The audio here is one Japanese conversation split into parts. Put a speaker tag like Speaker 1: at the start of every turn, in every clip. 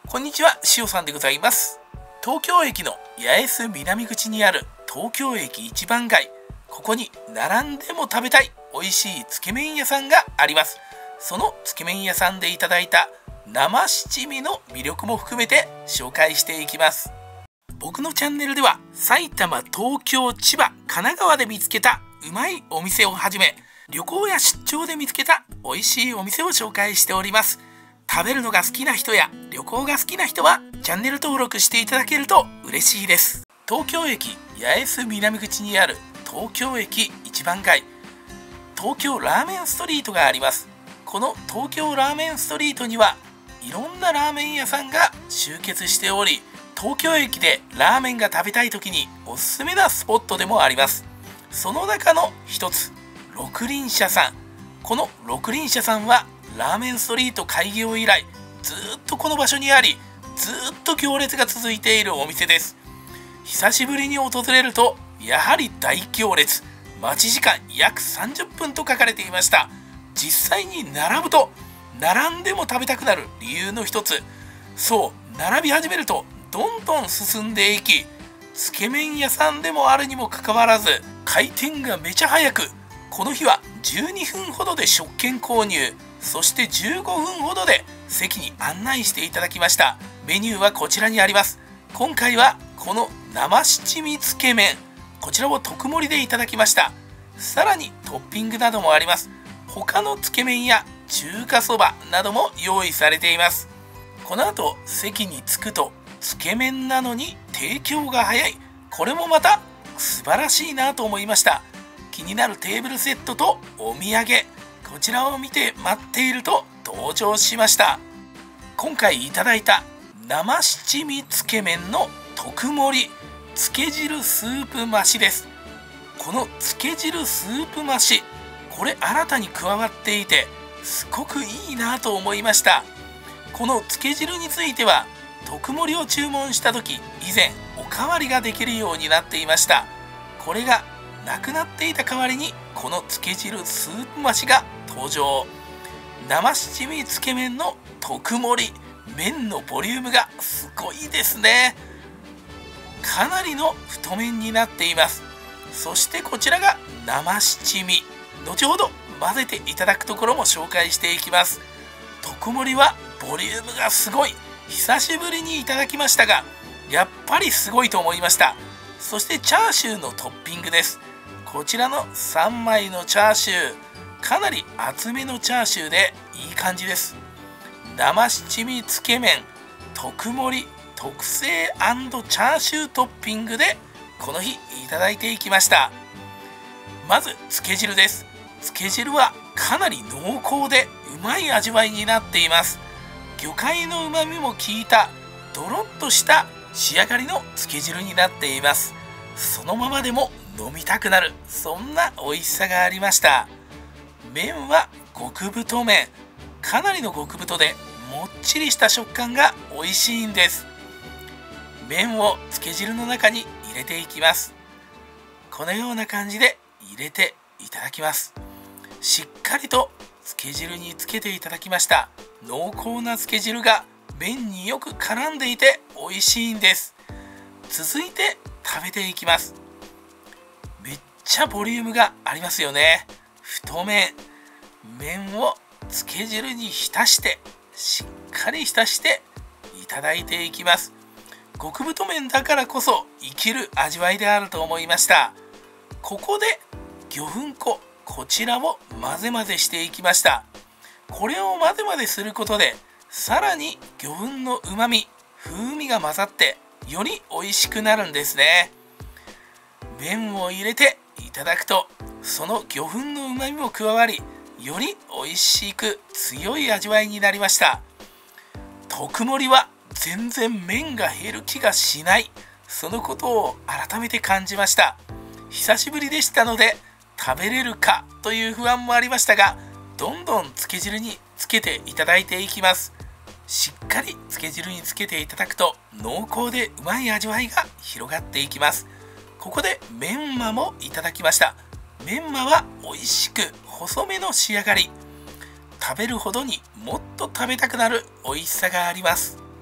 Speaker 1: こんにちは、しおさんでございます。東京駅の八重洲南口にある東京駅一番街、ここに並んでも食べたい美味しいつけ麺屋さんがあります。そのつけ麺屋さんでいただいた生七味の魅力も含めて紹介していきます。僕のチャンネルでは埼玉、東京、千葉、神奈川で見つけたうまいお店をはじめ、旅行や出張で見つけた美味しいお店を紹介しております。食べるのが好きな人や旅行が好きな人はチャンネル登録していただけると嬉しいです。東京駅八重洲南口にある東京駅一番街、東京ラーメンストリートがあります。この東京ラーメンストリートにはいろんなラーメン屋さんが集結しており、東京駅でラーメンが食べたい時におすすめなスポットでもあります。その中の一つ、六輪社さん。この六輪社さんはラーメンストリート開業以来ずっとこの場所にあり、ずっと行列が続いているお店です。久しぶりに訪れるとやはり大行列、待ち時間約30分と書かれていました。実際に並ぶと並んでも食べたくなる理由の一つ、そう並び始めるとどんどん進んでいき、つけ麺屋さんでもあるにもかかわらず回転がめちゃ早く、この日は12分ほどで食券購入、そして15分ほどで席に案内していただきました。メニューはこちらにあります。今回はこの生七味つけ麺、こちらを特盛りでいただきました。さらにトッピングなどもあります。他のつけ麺や中華そばなども用意されています。この後席に着くとつけ麺なのに提供が早い、これもまた素晴らしいなと思いました。気になるテーブルセットとお土産、こちらを見て待っていると登場しました。今回いただいた生七味つけ麺の特盛りつけ汁スープ増しです。このつけ汁スープ増し、これ新たに加わっていてすごくいいなと思いました。このつけ汁については特盛りを注文した時、以前おかわりができるようになっていました。これがなくなっていた代わりにこのつけ汁スープ増しが登場。生七味つけ麺の特盛り、麺のボリュームがすごいですね。かなりの太麺になっています。そしてこちらが生七味、後ほど混ぜていただくところも紹介していきます。特盛りはボリュームがすごい、久しぶりにいただきましたがやっぱりすごいと思いました。そしてチャーシューのトッピングです。こちらの3枚のチャーシュー、かなり厚めのチャーシューでいい感じです。生七味つけ麺特盛り特製&チャーシュートッピングでこの日いただいていきました。まずつけ汁です。つけ汁はかなり濃厚でうまい味わいになっています。魚介のうまみも効いたドロッとした仕上がりのつけ汁になっています。そのままでも飲みたくなる、そんな美味しさがありました。麺は極太麺、かなりの極太でもっちりした食感が美味しいんです。麺をつけ汁の中に入れていきます。このような感じで入れていただきます。しっかりとつけ汁につけていただきました。濃厚なつけ汁が麺によく絡んでいて美味しいんです。続いて食べていきます。めっちゃボリュームがありますよね。太麺、麺をつけ汁に浸して、しっかり浸していただいていきます。極太麺だからこそ生きる味わいであると思いました。ここで魚粉粉、こちらを混ぜ混ぜしていきました。これを混ぜ混ぜすることでさらに魚粉のうまみ、風味が混ざってより美味しくなるんですね。麺を入れていただくとその魚粉のうまみも加わり、より美味しく強い味わいになりました。特盛りは全然麺が減る気がしない、そのことを改めて感じました。久しぶりでしたので食べれるかという不安もありましたが、どんどんつけ汁につけていただいていきます。しっかりつけ汁につけていただくと濃厚でうまい味わいが広がっていきます。ここでメンマもいただきました。メンマは美味しく細めの仕上がり、食べるほどにもっと食べたくなる美味しさがあります。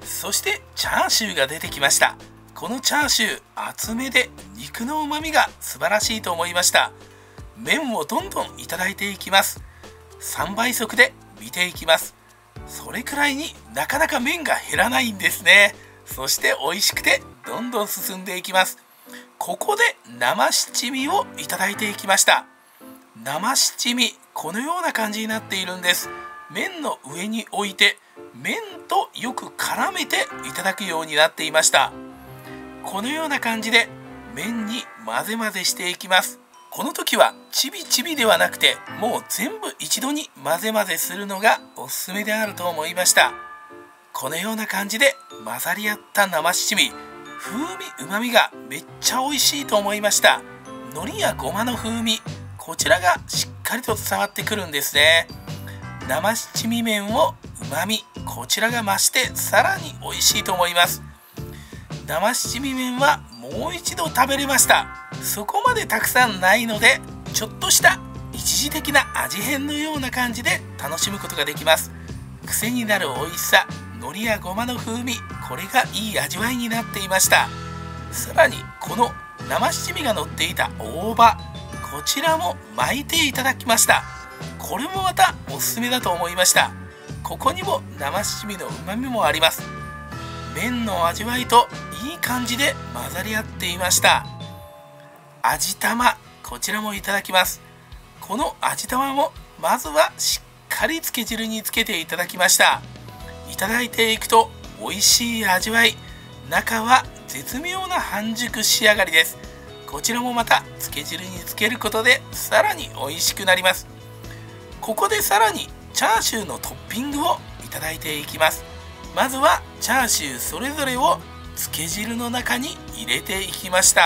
Speaker 1: そしてチャーシューが出てきました。このチャーシュー厚めで肉のうまみが素晴らしいと思いました。麺をどんどんいただいていきます。3倍速で見ていきます。それくらいになかなか麺が減らないんですね。そして美味しくてどんどん進んでいきます。ここで生七味をいただいていきました。生七味このような感じになっているんです。麺の上に置いて麺とよく絡めていただくようになっていました。このような感じで麺に混ぜ混ぜしていきます。この時はちびちびではなくてもう全部一度に混ぜ混ぜするのがおすすめであると思いました。このような感じで混ざり合った生七味、風味うまみがめっちゃ美味しいと思いました。海苔やごまの風味、こちらがしっかりと伝わってくるんですね。生七味麺をうまみこちらが増してさらに美味しいと思います。生七味麺はもう一度食べれました。そこまでたくさんないのでちょっとした一時的な味変のような感じで楽しむことができます。癖になる美味しさ、海苔やごまの風味、これがいい味わいになっていました。さらにこの生七味が乗っていた大葉、こちらも巻いていただきました。これもまたおすすめだと思いました。ここにも生七味のうまみもあります。麺の味わいといい感じで混ざり合っていました。味玉こちらもいただきます。この味玉もまずはしっかりつけ汁につけていただきました。いただいていくと美味しい味わい、中は絶妙な半熟仕上がりです。こちらもまたつけ汁につけることでさらに美味しくなります。ここでさらにチャーシューのトッピングをいただいていきます。まずはチャーシューそれぞれをつけ汁の中に入れていきました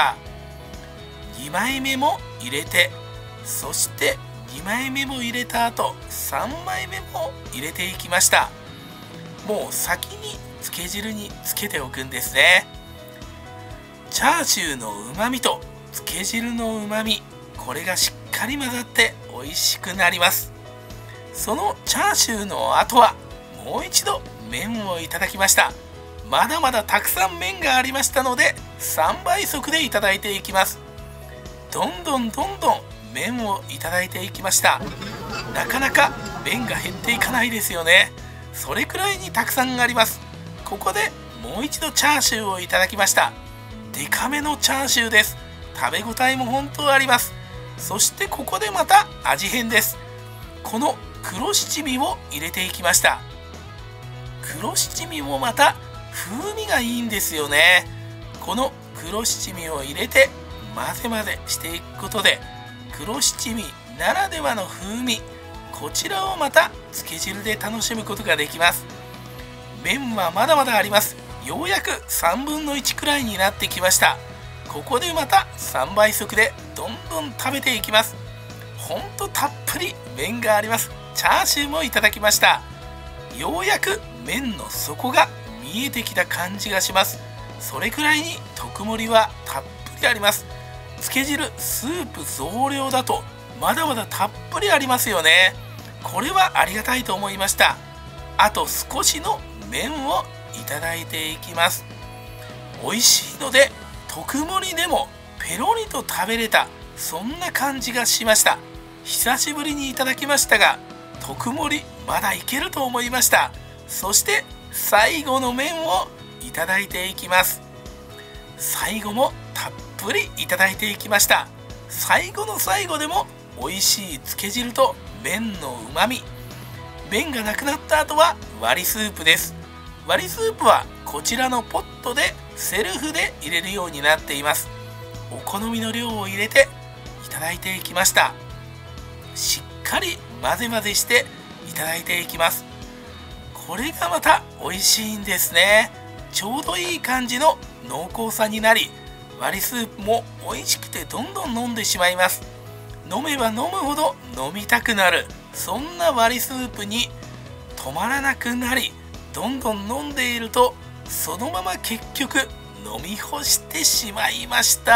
Speaker 1: 。2枚目も入れて、そして2枚目も入れた後3枚目も入れていきました。もう先につけ汁につけておくんですね。チャーシューのうまみとつけ汁のうまみ、これがしっかり混ざって美味しくなります。そのチャーシューの後はもう一度麺をいただきました。まだまだたくさん麺がありましたので3倍速でいただいていきます。どんどん麺をいただいていきました。なかなか麺が減っていかないですよね。それくらいにたくさんあります。ここでもう一度チャーシューをいただきました。デカめのチャーシューです。食べ応えも本当あります。そしてここでまた味変です。この黒七味を入れていきました。黒七味もまた風味がいいんですよね。この黒七味を入れて混ぜ混ぜしていくことで黒七味ならではの風味、こちらをまたつけ汁で楽しむことができます。麺はまだまだあります。ようやく3分の1くらいになってきました。ここでまた3倍速でどんどん食べていきます。ほんとたっぷり麺があります。チャーシューもいただきました。ようやく麺の底が見えてきた感じがします。それくらいに特盛りはたっぷりあります。つけ汁スープ増量だとまだまだたっぷりありますよね。これはありがたいと思いました。あと少しの麺をいただいていきます。美味しいので特盛りでもペロリと食べれた、そんな感じがしました。久しぶりにいただきましたが特盛りまだいけると思いました。そして最後の麺をいただいていきます。最後もたっぷりいただいていきました。最後の最後でも美味しいつけ汁と麺のうまみ。麺がなくなった後は割りスープです。割りスープはこちらのポットでセルフで入れるようになっています。お好みの量を入れていただいていきました。しっかり混ぜ混ぜしていただいていきます。これがまた美味しいんですね。ちょうどいい感じの濃厚さになり、割りスープも美味しくてどんどん飲んでしまいます。飲めば飲むほど飲みたくなる、そんな割りスープに止まらなくなり、どんどん飲んでいるとそのまま結局飲み干してしまいました。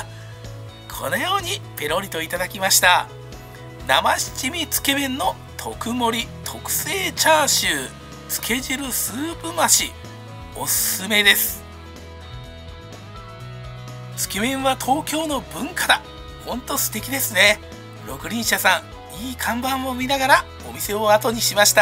Speaker 1: このようにペロリといただきました。生七味つけ麺の特盛り特製チャーシューつけ汁スープ増し、 おすすめです。つけ麺は東京の文化だ。ほんと素敵ですね。六輪車さん、いい看板を見ながらお店を後にしました。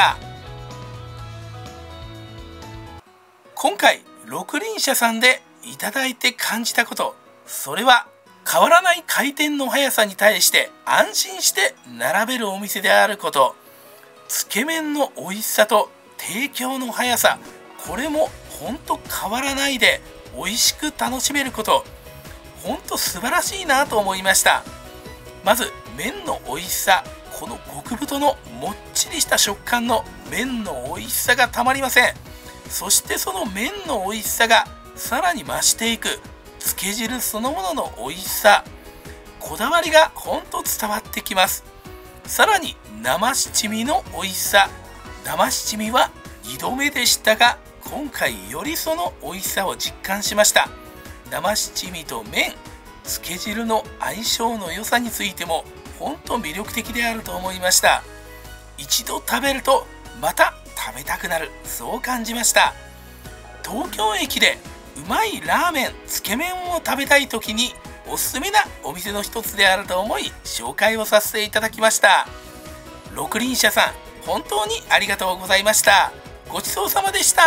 Speaker 1: 今回六輪車さんでいただいて感じたこと、それは変わらない回転の速さに対して安心して並べるお店であること、つけ麺の美味しさと提供の速さ、これもほんと変わらないで美味しく楽しめること、ほんと素晴らしいなと思いました。まず麺の美味しさ、この極太のもっちりした食感の麺の美味しさがたまりません。そしてその麺の美味しさがさらに増していくつけ汁そのものの美味しさ、こだわりがほんと伝わってきます。さらに生七味の美味しさ、生七味は2度目でしたが、今回よりその美味しさを実感しました。生七味と麺、つけ汁の相性の良さについてもほんと魅力的であると思いました。一度食べるとまた食べたくなる、そう感じました。東京駅でうまいラーメン、つけ麺を食べたい時におすすめなお店の一つであると思い紹介をさせていただきました。六輪車さん、本当にありがとうございました。ごちそうさまでした。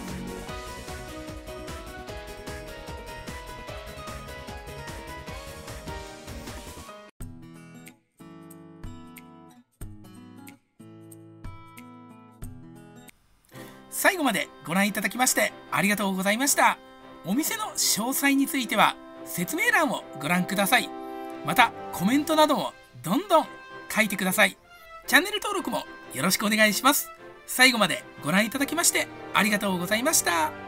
Speaker 1: 最後までご覧いただきましてありがとうございました。お店の詳細については説明欄をご覧ください。またコメントなどもどんどん書いてください。チャンネル登録もよろしくお願いします。最後までご覧いただきましてありがとうございました。